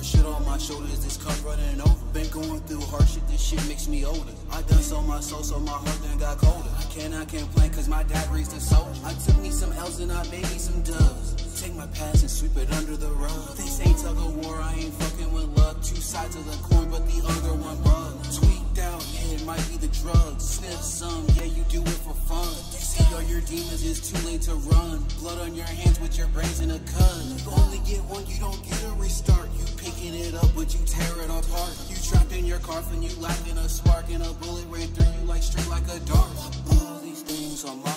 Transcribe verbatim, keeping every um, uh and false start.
shit on my shoulders, this cup running over. Been going through hardship, this shit makes me older. I done sold my soul, so my heart done got colder. I cannot complain cause my dad raised a soldier. I took me some L's and I made me some dubs. Take my past and sweep it under the rug. They say tug of war, I ain't fucking with love. Two sides of the coin, but the other one bug. Tweaked out, yeah, it might be the drugs. Sniff some, yeah, you do it for fun. You see all your demons, it's too late to run. Blood on your hands with your brains in a cut. You only get one, you don't get a restart. You picking it up, but you tear it apart. You trapped in your coffin, you lacking a spark, and a bullet ran through you like straight like a dart. All these things on my